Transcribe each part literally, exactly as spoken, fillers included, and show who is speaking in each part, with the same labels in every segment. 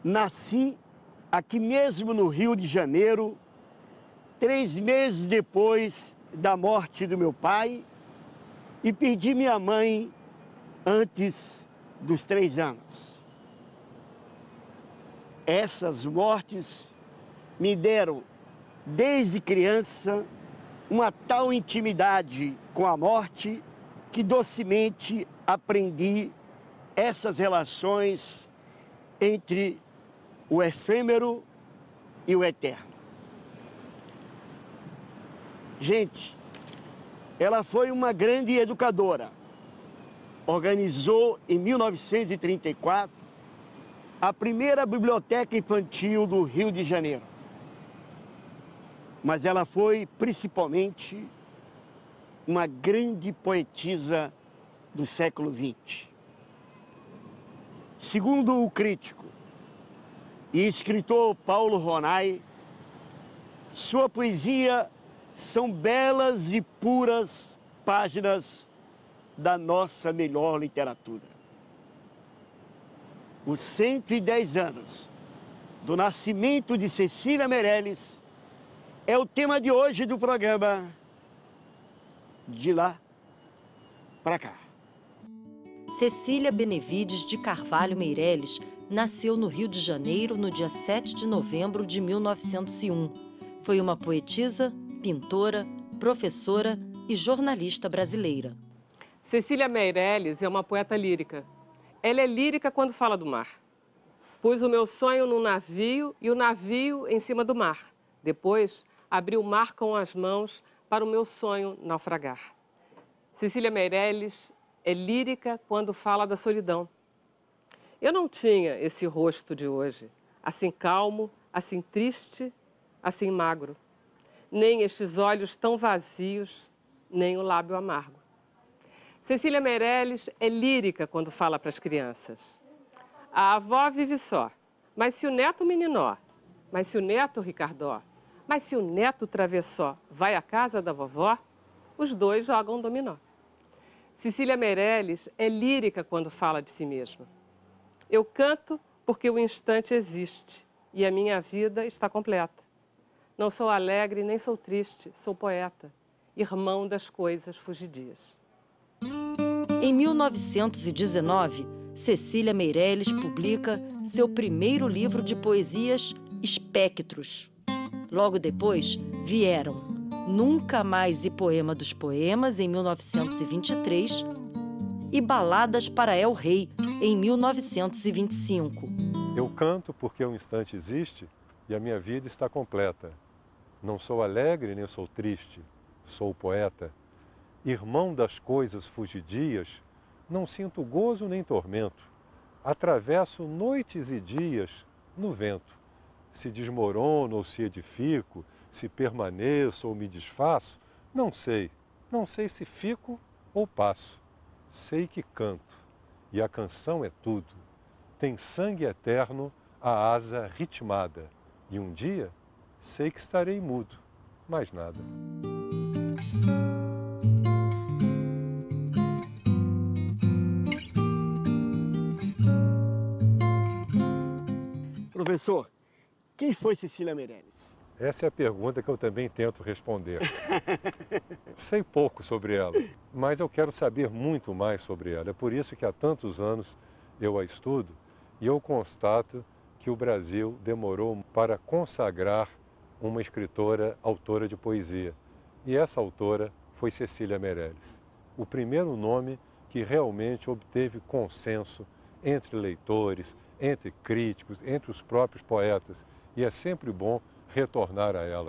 Speaker 1: Nasci aqui mesmo no Rio de Janeiro, três meses depois da morte do meu pai, e perdi minha mãe antes dos três anos. Essas mortes me deram, desde criança, uma tal intimidade com a morte que docemente aprendi essas relações entre o efêmero e o eterno. Gente, ela foi uma grande educadora. Organizou em mil novecentos e trinta e quatro a primeira biblioteca infantil do Rio de Janeiro. Mas ela foi principalmente uma grande poetisa do século vinte. Segundo o crítico e escritor Paulo Ronay, sua poesia são belas e puras páginas da nossa melhor literatura. Os cento e dez anos do nascimento de Cecília Meirelles é o tema de hoje do programa De Lá Pra Cá.
Speaker 2: Cecília Benevides de Carvalho Meirelles nasceu no Rio de Janeiro no dia sete de novembro de mil novecentos e um. Foi uma poetisa, pintora, professora e jornalista brasileira.
Speaker 3: Cecília Meirelles é uma poeta lírica. Ela é lírica quando fala do mar. Pus o meu sonho num navio e o navio em cima do mar. Depois, abri o mar com as mãos para o meu sonho naufragar. Cecília Meirelles é lírica quando fala da solidão. Eu não tinha esse rosto de hoje, assim calmo, assim triste, assim magro. Nem estes olhos tão vazios, nem o lábio amargo. Cecília Meirelles é lírica quando fala para as crianças. A avó vive só, mas se o neto meninó, mas se o neto ricardó, mas se o neto travessó vai à casa da vovó, os dois jogam dominó. Cecília Meirelles é lírica quando fala de si mesma. Eu canto porque o instante existe e a minha vida está completa. Não sou alegre nem sou triste, sou poeta, irmão das coisas fugidias.
Speaker 2: Em mil novecentos e dezenove, Cecília Meirelles publica seu primeiro livro de poesias, Espectros. Logo depois, vieram Nunca Mais e Poema dos Poemas, em mil novecentos e vinte e três, e Baladas para El Rei, em mil novecentos e vinte e cinco.
Speaker 4: Eu canto porque o instante existe e a minha vida está completa. Não sou alegre nem sou triste, sou poeta. Irmão das coisas fugidias, não sinto gozo nem tormento. Atravesso noites e dias no vento. Se desmorono ou se edifico, se permaneço ou me desfaço, não sei, não sei se fico ou passo. Sei que canto, e a canção é tudo. Tem sangue eterno a asa ritmada, e um dia sei que estarei mudo, mais nada.
Speaker 1: Professor, quem foi Cecília Meirelles?
Speaker 4: Essa é a pergunta que eu também tento responder. Sei pouco sobre ela, mas eu quero saber muito mais sobre ela. É por isso que há tantos anos eu a estudo e eu constato que o Brasil demorou para consagrar uma escritora, autora de poesia. E essa autora foi Cecília Meirelles. O primeiro nome que realmente obteve consenso entre leitores, entre críticos, entre os próprios poetas. E é sempre bom retornar a ela.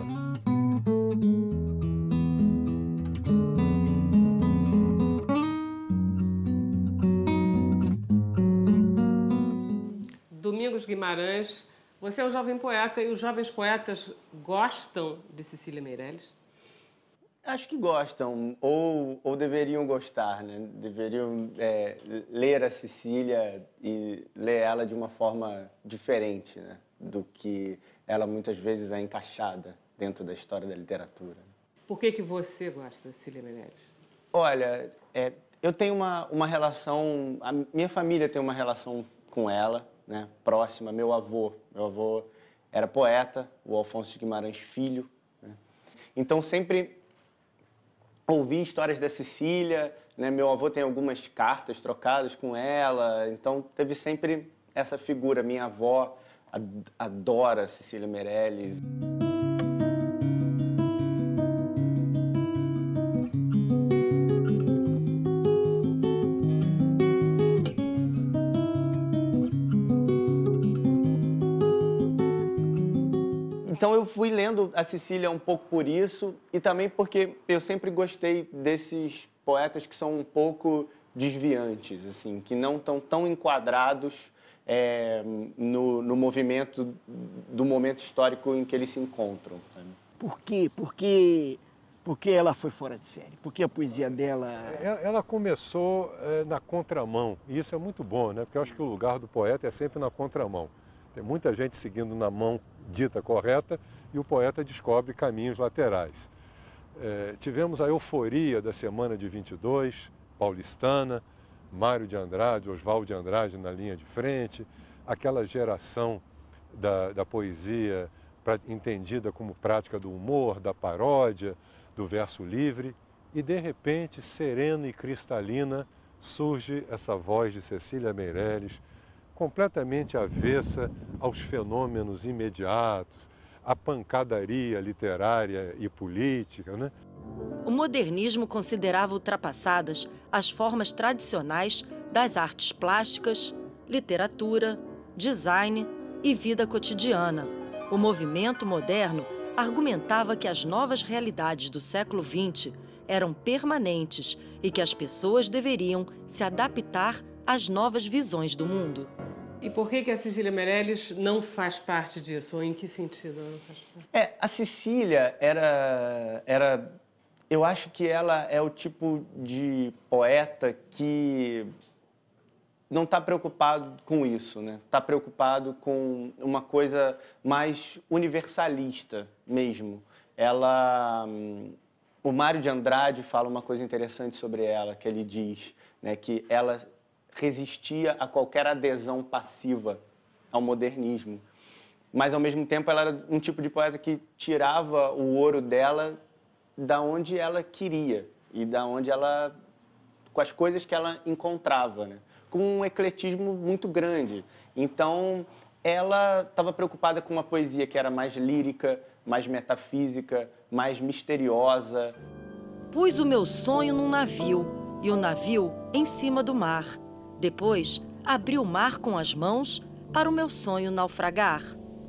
Speaker 3: Domingos Guimarães, você é um jovem poeta e os jovens poetas gostam de Cecília Meirelles?
Speaker 5: Acho que gostam, ou, ou deveriam gostar, né? Deveriam é, ler a Cecília e ler ela de uma forma diferente, né? Do que ela muitas vezes é encaixada dentro da história da literatura.
Speaker 3: Por que que você gosta da Cecília Meirelles?
Speaker 5: Olha, é, eu tenho uma, uma relação, a minha família tem uma relação com ela, né, próxima, meu avô. Meu avô era poeta, o Alfonso de Guimarães Filho, né? Então, sempre ouvi histórias da Cecília, né? Meu avô tem algumas cartas trocadas com ela, então teve sempre essa figura. Minha avó adora Cecília Meirelles. Então eu fui lendo a Cecília um pouco por isso e também porque eu sempre gostei desses poetas que são um pouco desviantes, assim, que não estão tão enquadrados é, no, no movimento do momento histórico em que eles se encontram. Sabe?
Speaker 1: Por quê? Porque, porque ela foi fora de série? Porque a poesia dela...
Speaker 4: Ela começou é, na contramão, e isso é muito bom, né? Porque eu acho que o lugar do poeta é sempre na contramão. Tem muita gente seguindo na mão dita correta e o poeta descobre caminhos laterais. É, tivemos a euforia da semana de vinte e dois, paulistana, Mário de Andrade, Oswaldo de Andrade na linha de frente, aquela geração da, da poesia pra, entendida como prática do humor, da paródia, do verso livre, e de repente, serena e cristalina, surge essa voz de Cecília Meirelles, completamente avessa aos fenômenos imediatos, à pancadaria literária e política, né?
Speaker 2: O modernismo considerava ultrapassadas as formas tradicionais das artes plásticas, literatura, design e vida cotidiana. O movimento moderno argumentava que as novas realidades do século vinte eram permanentes e que as pessoas deveriam se adaptar às novas visões do mundo.
Speaker 3: E por que que a Cecília Meirelles não faz parte disso? Ou em que sentido ela não faz parte?
Speaker 5: É, a Cecília era, era... Eu acho que ela é o tipo de poeta que não está preocupado com isso, né? Está preocupado com uma coisa mais universalista mesmo. Ela... O Mário de Andrade fala uma coisa interessante sobre ela, que ele diz, né, que ela resistia a qualquer adesão passiva ao modernismo. Mas, ao mesmo tempo, ela era um tipo de poeta que tirava o ouro dela da onde ela queria e da onde ela... com as coisas que ela encontrava, né? Com um ecletismo muito grande. Então, ela estava preocupada com uma poesia que era mais lírica, mais metafísica, mais misteriosa.
Speaker 2: Pus o meu sonho num navio e o navio em cima do mar. Depois, abri o mar com as mãos para o meu sonho naufragar.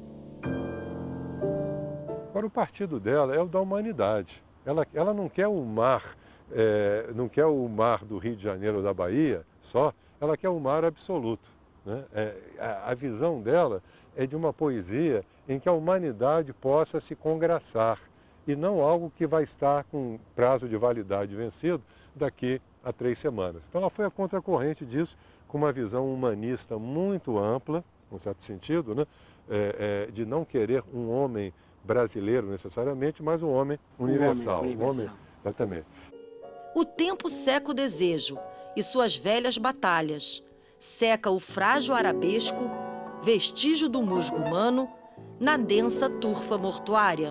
Speaker 4: Agora, o partido dela é o da humanidade. Ela, ela não quer o mar, é, não quer o mar do Rio de Janeiro ou da Bahia só, ela quer o mar absoluto, né? É, a, a visão dela é de uma poesia em que a humanidade possa se congraçar e não algo que vai estar com prazo de validade vencido daqui a três semanas. Então ela foi a contracorrente disso, com uma visão humanista muito ampla, num certo sentido, né? é, é, de não querer um homem brasileiro necessariamente, mas um homem universal.
Speaker 1: Um homem, universal.
Speaker 4: Um homem, exatamente.
Speaker 2: O tempo seca o desejo e suas velhas batalhas. Seca o frágil arabesco, vestígio do musgo humano, na densa turfa mortuária.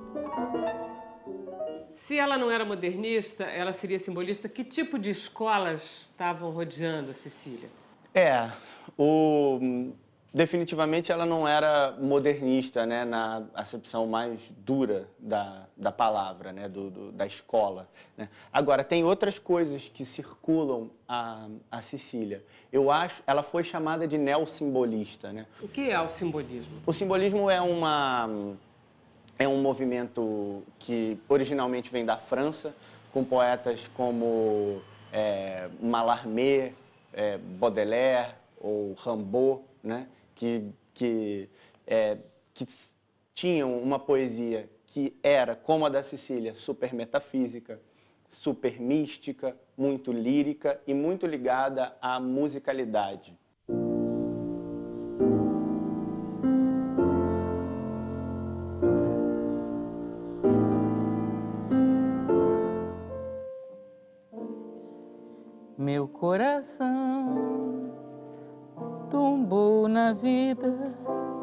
Speaker 3: Se ela não era modernista, ela seria simbolista. Que tipo de escolas estavam rodeando a Cecília?
Speaker 5: É, o... definitivamente ela não era modernista, né, na acepção mais dura da, da palavra, né, do, do, da escola, né? Agora, tem outras coisas que circulam a, a Cecília. Eu acho, ela foi chamada de neossimbolista, né?
Speaker 3: O que é o simbolismo?
Speaker 5: O simbolismo é uma... é um movimento que originalmente vem da França, com poetas como é, Mallarmé, é, Baudelaire ou Rimbaud, né? que, que, é, que tinham uma poesia que era, como a da Cecília, super metafísica, super mística, muito lírica e muito ligada à musicalidade.
Speaker 6: Meu coração tombou na vida,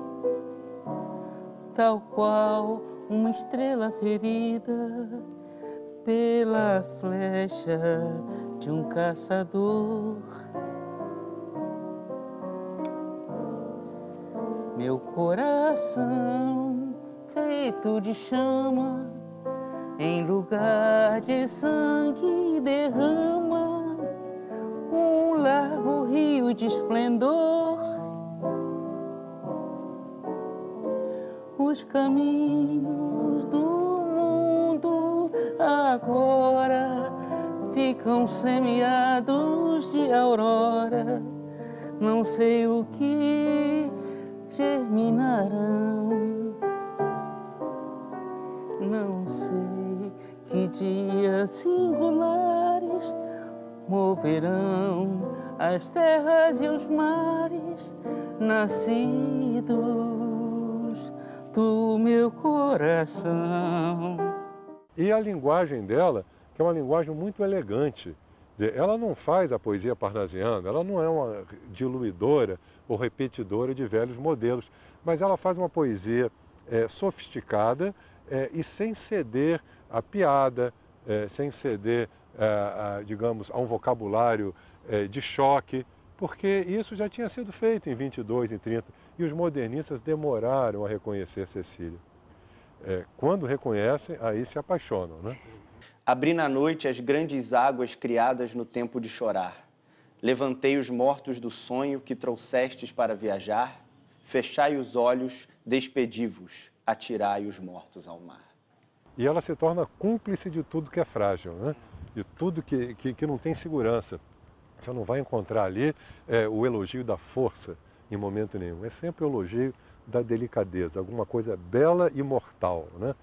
Speaker 6: tal qual uma estrela ferida pela flecha de um caçador. Meu coração feito de chama, em lugar de sangue derrama um largo rio de esplendor. Os caminhos do mundo agora ficam semeados de aurora. Não sei o que germinarão, não sei que dias singulares moverão as terras e os mares nascidos do meu coração.
Speaker 4: E a linguagem dela, que é uma linguagem muito elegante. Ela não faz a poesia parnasiana, ela não é uma diluidora ou repetidora de velhos modelos, mas ela faz uma poesia é, sofisticada é, e sem ceder à piada, é, sem ceder, é, a, digamos, a um vocabulário é, de choque, porque isso já tinha sido feito em vinte e dois, em trinta, e os modernistas demoraram a reconhecer Cecília. É, quando reconhecem, aí se apaixonam, né?
Speaker 5: Abri na noite as grandes águas criadas no tempo de chorar. Levantei os mortos do sonho que trouxestes para viajar. Fechai os olhos, despedi-vos, atirai os mortos ao mar.
Speaker 4: E ela se torna cúmplice de tudo que é frágil, né? De tudo que, que, que não tem segurança. Você não vai encontrar ali é, o elogio da força em momento nenhum. É sempre o elogio da delicadeza, alguma coisa bela e mortal, né?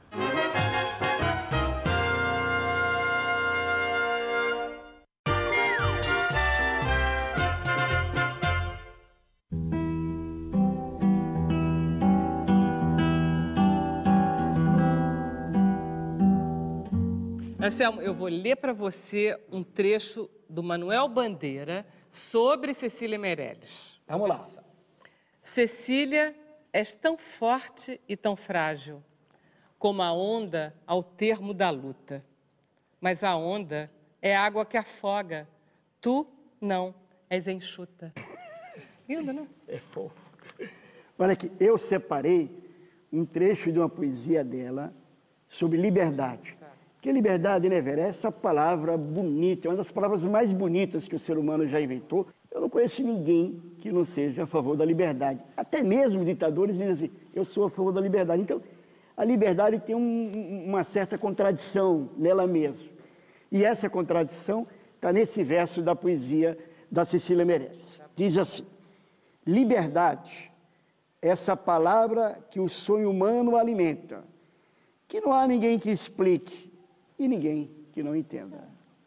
Speaker 3: Anselmo, eu vou ler para você um trecho do Manuel Bandeira sobre Cecília Meirelles.
Speaker 1: Vamos lá.
Speaker 3: Cecília, és tão forte e tão frágil, como a onda ao termo da luta. Mas a onda é água que afoga. Tu, não, és enxuta. Lindo, não?
Speaker 1: É fofo. Olha aqui, eu separei um trecho de uma poesia dela sobre liberdade. Porque liberdade, né, Vera, é essa palavra bonita, é uma das palavras mais bonitas que o ser humano já inventou. Eu não conheço ninguém que não seja a favor da liberdade. Até mesmo ditadores dizem assim, eu sou a favor da liberdade. Então, a liberdade tem um, uma certa contradição nela mesma. E essa contradição está nesse verso da poesia da Cecília Meirelles. Diz assim, liberdade, essa palavra que o sonho humano alimenta, que não há ninguém que explique, e ninguém que não entenda.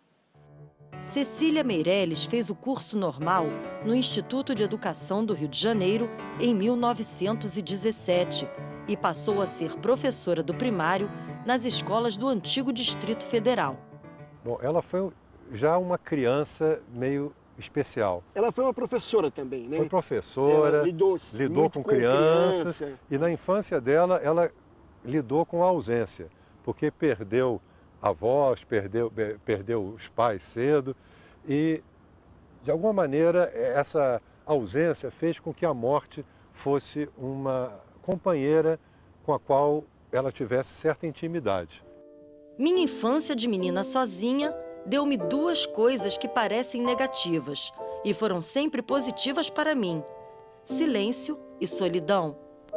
Speaker 2: Cecília Meirelles fez o curso normal no Instituto de Educação do Rio de Janeiro em mil novecentos e dezessete e passou a ser professora do primário nas escolas do antigo Distrito Federal.
Speaker 4: Bom, ela foi já uma criança meio especial.
Speaker 1: Ela foi uma professora também, né?
Speaker 4: Foi professora,
Speaker 1: ela lidou,
Speaker 4: lidou com, com crianças
Speaker 1: criança.
Speaker 4: E na infância dela, ela lidou com a ausência, porque perdeu avós, perdeu, perdeu os pais cedo e, de alguma maneira, essa ausência fez com que a morte fosse uma companheira com a qual ela tivesse certa intimidade.
Speaker 2: Minha infância de menina sozinha deu-me duas coisas que parecem negativas e foram sempre positivas para mim: silêncio e solidão.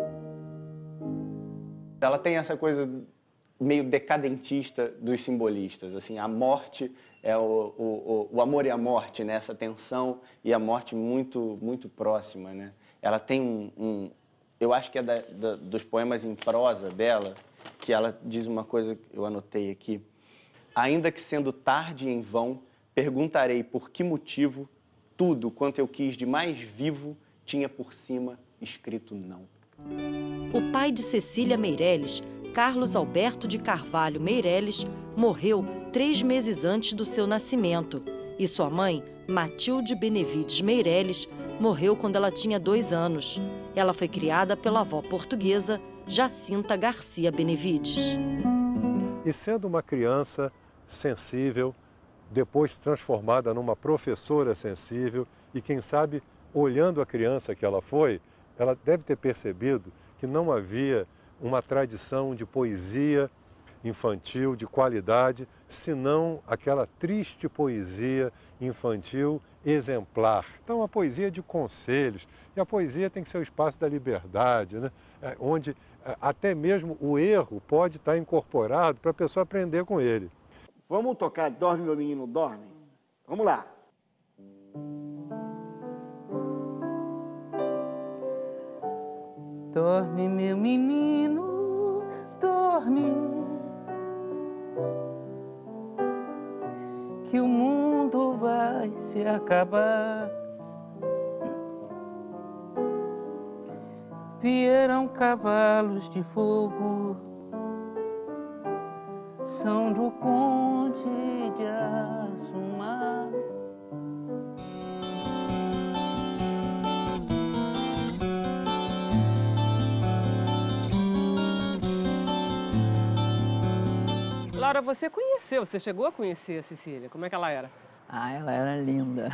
Speaker 5: Ela tem essa coisa meio decadentista dos simbolistas, assim, a morte é o, o, o amor e a morte, né? Essa tensão e a morte muito, muito próxima, né? Ela tem um, um eu acho que é da, da, dos poemas em prosa dela, que ela diz uma coisa que eu anotei aqui, ainda que sendo tarde e em vão, perguntarei por que motivo tudo quanto eu quis de mais vivo tinha por cima escrito não.
Speaker 2: O pai de Cecília Meirelles, Carlos Alberto de Carvalho Meirelles, morreu três meses antes do seu nascimento e sua mãe, Matilde Benevides Meirelles, morreu quando ela tinha dois anos. Ela foi criada pela avó portuguesa, Jacinta Garcia Benevides.
Speaker 4: E sendo uma criança sensível, depois transformada numa professora sensível, e quem sabe, olhando a criança que ela foi, ela deve ter percebido que não havia uma tradição de poesia infantil de qualidade, senão aquela triste poesia infantil exemplar. Então, a poesia de conselhos, e a poesia tem que ser o espaço da liberdade, né? Onde até mesmo o erro pode estar incorporado para a pessoa aprender com ele.
Speaker 1: Vamos tocar Dorme, Meu Menino, Dorme? Vamos lá.
Speaker 6: Dorme, meu menino, dorme, que o mundo vai se acabar. Vieram cavalos de fogo, são do conde de Assumar.
Speaker 3: Laura, você conheceu, você chegou a conhecer a Cecília? Como é que ela era?
Speaker 7: Ah, ela era linda.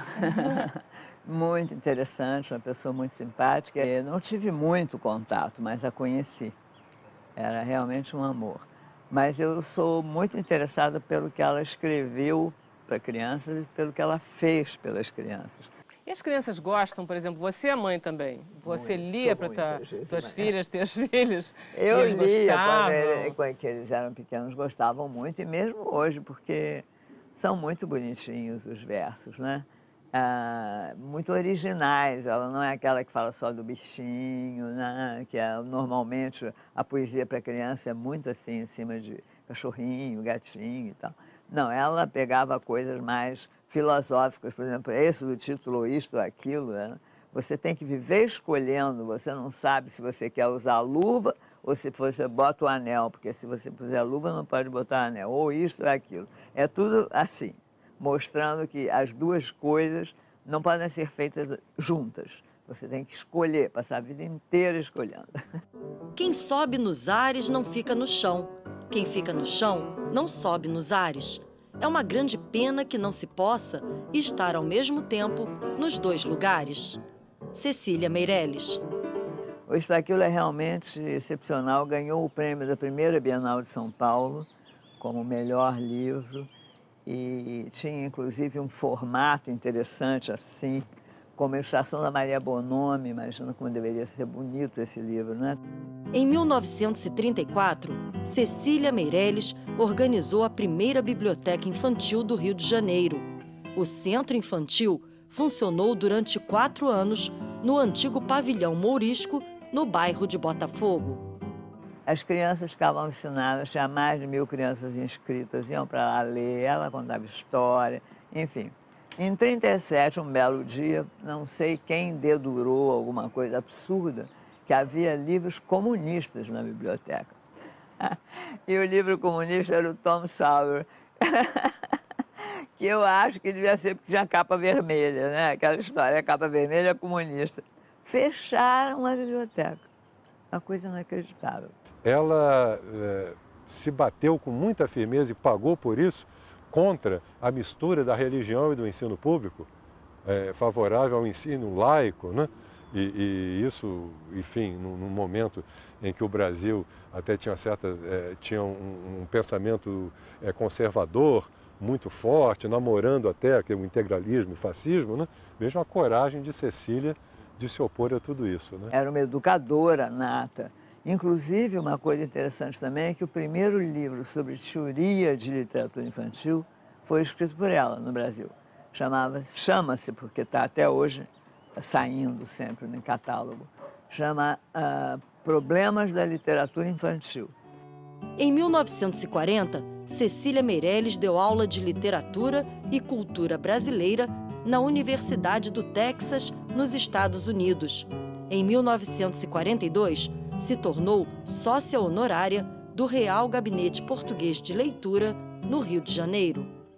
Speaker 7: Muito interessante, uma pessoa muito simpática. Eu não tive muito contato, mas a conheci. Era realmente um amor. Mas eu sou muito interessada pelo que ela escreveu para crianças e pelo que ela fez pelas crianças.
Speaker 3: E as crianças gostam, por exemplo, você é mãe também. Você
Speaker 7: Muito,
Speaker 3: lia
Speaker 7: sou
Speaker 3: para
Speaker 7: muito,
Speaker 3: suas
Speaker 7: muito.
Speaker 3: filhas, teus filhos?
Speaker 7: Eu
Speaker 3: eles
Speaker 7: lia
Speaker 3: gostavam?
Speaker 7: quando, ele, quando eles eram pequenos, gostavam muito, e mesmo hoje, porque são muito bonitinhos os versos, né? Ah, muito originais. Ela não é aquela que fala só do bichinho, né? Que é, normalmente a poesia para criança é muito assim, em cima de cachorrinho, gatinho e tal. Não, ela pegava coisas mais filosóficas, por exemplo, esse do título, isto, aquilo, né? Você tem que viver escolhendo, você não sabe se você quer usar a luva ou se você bota o anel, porque se você puser a luva não pode botar anel, ou isto ou aquilo. É tudo assim, mostrando que as duas coisas não podem ser feitas juntas. Você tem que escolher, passar a vida inteira escolhendo.
Speaker 2: Quem sobe nos ares não fica no chão. Quem fica no chão não sobe nos ares. É uma grande pena que não se possa estar ao mesmo tempo nos dois lugares. Cecília Meirelles.
Speaker 7: O Isto Aquilo é realmente excepcional. Ganhou o prêmio da primeira Bienal de São Paulo como melhor livro e tinha inclusive um formato interessante assim, como a Ilustração da Maria Bonomi. Imagina como deveria ser bonito esse livro, né?
Speaker 2: Em mil novecentos e trinta e quatro, Cecília Meirelles organizou a primeira biblioteca infantil do Rio de Janeiro. O Centro Infantil funcionou durante quatro anos no antigo pavilhão Mourisco, no bairro de Botafogo.
Speaker 7: As crianças ficavam ensinadas, tinha mais de mil crianças inscritas, iam para lá ler, ela contava história, enfim. Em trinta e sete, um belo dia, não sei quem dedurou alguma coisa absurda, que havia livros comunistas na biblioteca. E o livro comunista era o Tom Sawyer, que eu acho que devia ser porque tinha capa vermelha, né? Aquela história, a capa vermelha é comunista. Fecharam a biblioteca. Uma coisa inacreditável.
Speaker 4: Ela é, se bateu com muita firmeza e pagou por isso contra a mistura da religião e do ensino público, é, favorável ao ensino laico, né? E, e isso, enfim, num, num momento em que o Brasil até tinha, certa, é, tinha um, um pensamento é, conservador muito forte, namorando até o integralismo e o fascismo, né? Veja a coragem de Cecília de se opor a tudo isso, né?
Speaker 7: Era uma educadora nata. Inclusive, uma coisa interessante também é que o primeiro livro sobre teoria de literatura infantil foi escrito por ela no Brasil. Chamava, chama-se, porque está até hoje saindo sempre no catálogo, chama uh, Problemas da Literatura Infantil.
Speaker 2: Em mil novecentos e quarenta, Cecília Meirelles deu aula de literatura e cultura brasileira na Universidade do Texas, nos Estados Unidos. Em mil novecentos e quarenta e dois, se tornou sócia honorária do Real Gabinete Português de Leitura, no Rio de Janeiro.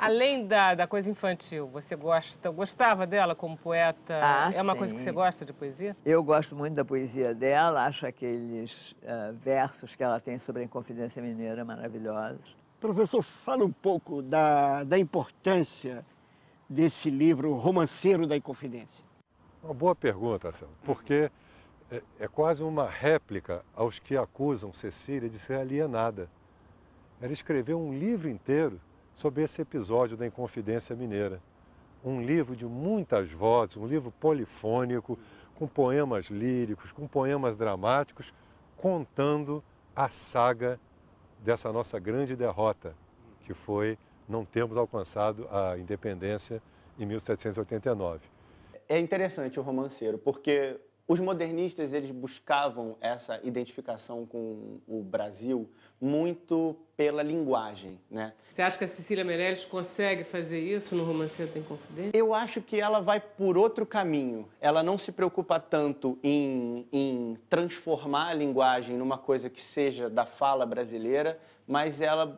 Speaker 3: Além da, da coisa infantil, você gosta, gostava dela como poeta?
Speaker 7: Ah,
Speaker 3: é uma
Speaker 7: sim.
Speaker 3: coisa que você gosta de poesia?
Speaker 7: Eu gosto muito da poesia dela, acho aqueles uh, versos que ela tem sobre a Inconfidência Mineira maravilhosos.
Speaker 1: Professor, fala um pouco da, da importância desse livro Romanceiro da Inconfidência.
Speaker 4: Uma boa pergunta, Anselmo, porque é, é quase uma réplica aos que acusam Cecília de ser alienada. Ela escreveu um livro inteiro sobre esse episódio da Inconfidência Mineira. Um livro de muitas vozes, um livro polifônico, com poemas líricos, com poemas dramáticos, contando a saga dessa nossa grande derrota, que foi não termos alcançado a independência em mil setecentos e oitenta e nove.
Speaker 5: É interessante o Romanceiro, porque os modernistas eles buscavam essa identificação com o Brasil muito pela linguagem, né?
Speaker 3: Você acha que a Cecília Meirelles consegue fazer isso no Romanceiro da Inconfidência?
Speaker 5: Eu acho que ela vai por outro caminho. Ela não se preocupa tanto em, em transformar a linguagem numa coisa que seja da fala brasileira, mas ela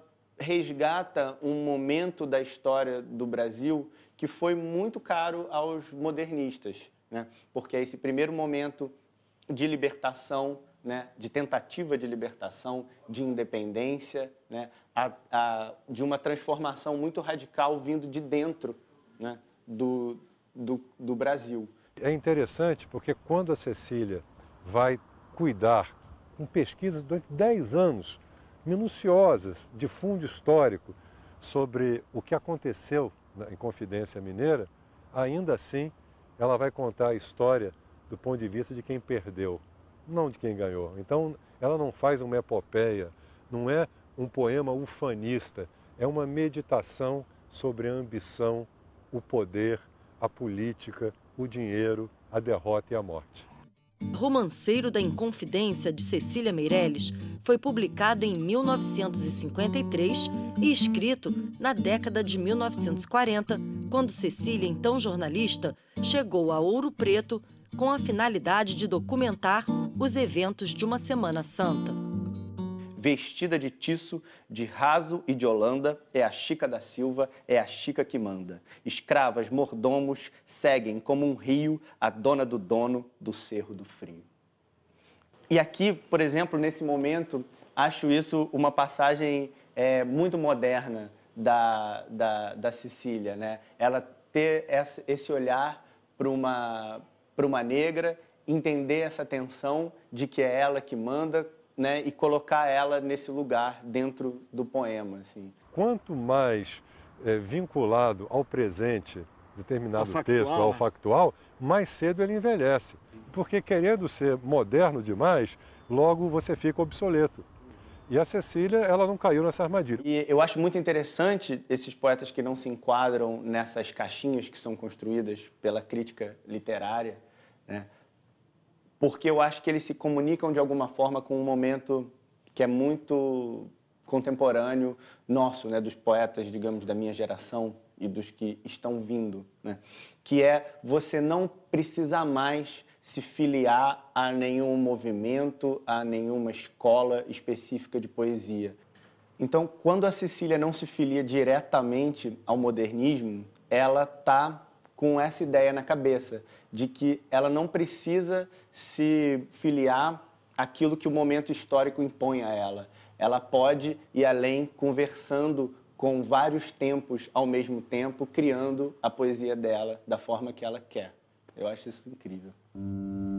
Speaker 5: resgata um momento da história do Brasil que foi muito caro aos modernistas, né? Porque é esse primeiro momento de libertação, né? De tentativa de libertação, de independência, né? a, a, de uma transformação muito radical vindo de dentro, né? do, do, do Brasil.
Speaker 4: É interessante porque quando a Cecília vai cuidar com pesquisas durante dez anos, minuciosas, de fundo histórico, sobre o que aconteceu na Inconfidência Mineira, ainda assim ela vai contar a história do ponto de vista de quem perdeu, não de quem ganhou. Então ela não faz uma epopeia, não é um poema ufanista, é uma meditação sobre a ambição, o poder, a política, o dinheiro, a derrota e a morte.
Speaker 2: Romanceiro da Inconfidência, de Cecília Meirelles, foi publicado em mil novecentos e cinquenta e três e escrito na década de mil novecentos e quarenta, quando Cecília, então jornalista, chegou a Ouro Preto com a finalidade de documentar os eventos de uma Semana Santa.
Speaker 5: Vestida de tiço, de raso e de holanda, é a Chica da Silva, é a Chica que manda. Escravas, mordomos, seguem como um rio a dona do dono do Cerro do Frio. E aqui, por exemplo, nesse momento, acho isso uma passagem é, muito moderna da, da, da Cecília, né? Ela ter essa, esse olhar para uma, para uma negra, entender essa tensão de que é ela que manda, né, e colocar ela nesse lugar dentro do poema, assim.
Speaker 4: Quanto mais é, vinculado ao presente, determinado
Speaker 1: ao
Speaker 4: texto,
Speaker 1: factual,
Speaker 4: ao
Speaker 1: né?
Speaker 4: factual, mais cedo ele envelhece. Porque querendo ser moderno demais, logo você fica obsoleto. E a Cecília, ela não caiu nessa armadilha.
Speaker 5: E eu acho muito interessante esses poetas que não se enquadram nessas caixinhas que são construídas pela crítica literária, né? Porque eu acho que eles se comunicam de alguma forma com um momento que é muito contemporâneo nosso, né, dos poetas, digamos, da minha geração e dos que estão vindo, né, que é você não precisar mais se filiar a nenhum movimento, a nenhuma escola específica de poesia. Então, quando a Cecília não se filia diretamente ao modernismo, ela está com essa ideia na cabeça de que ela não precisa se filiar àquilo que o momento histórico impõe a ela. Ela pode ir além, conversando com vários tempos ao mesmo tempo, criando a poesia dela da forma que ela quer. Eu acho isso incrível.